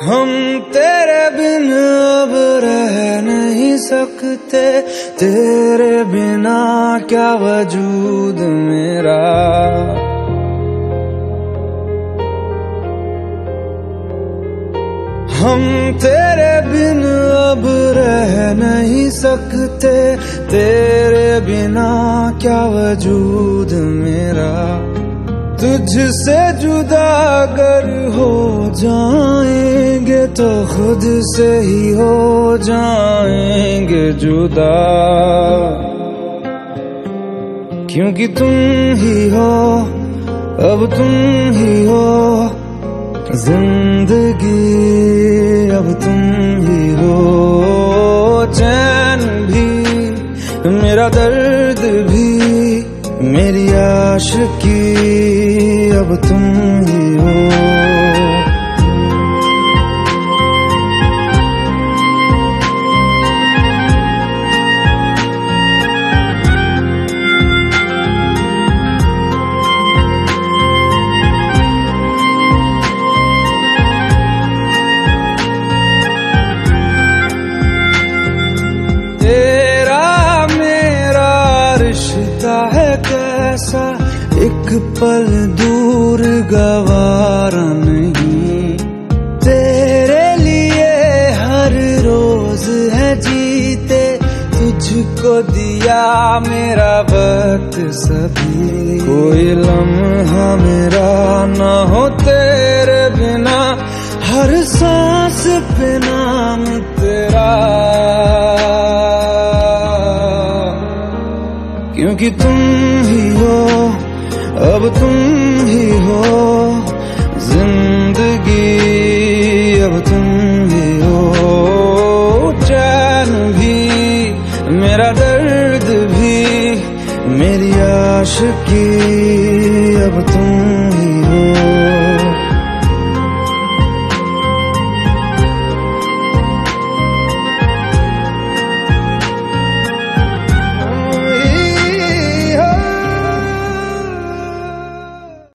हम तेरे बिन अब रह नहीं सकते, तेरे बिना क्या वजूद मेरा। हम तेरे बिन अब रह नहीं सकते, तेरे बिना क्या वजूद मेरा। तुझसे जुदा अगर हो जाएंगे तो खुद से ही हो जाएंगे जुदा, क्योंकि तुम ही हो, अब तुम ही हो जिंदगी, अब तुम ही हो। चैन भी, मेरा दर्द भी, मेरी आशिकी, अब तुम ही हो। है कैसा एक पल दूर गवारा नहीं, तेरे लिए हर रोज है जीते, तुझको दिया मेरा वक्त सभी। कोई लम्हा मेरा ना हो तेरे बिना, हर सांस पे नाम तेरा, क्योंकि तुम ही हो, अब तुम ही हो जिंदगी, अब तुम ही हो। चैन भी, मेरा दर्द भी, मेरी आशिकी, अब तुम ही हो।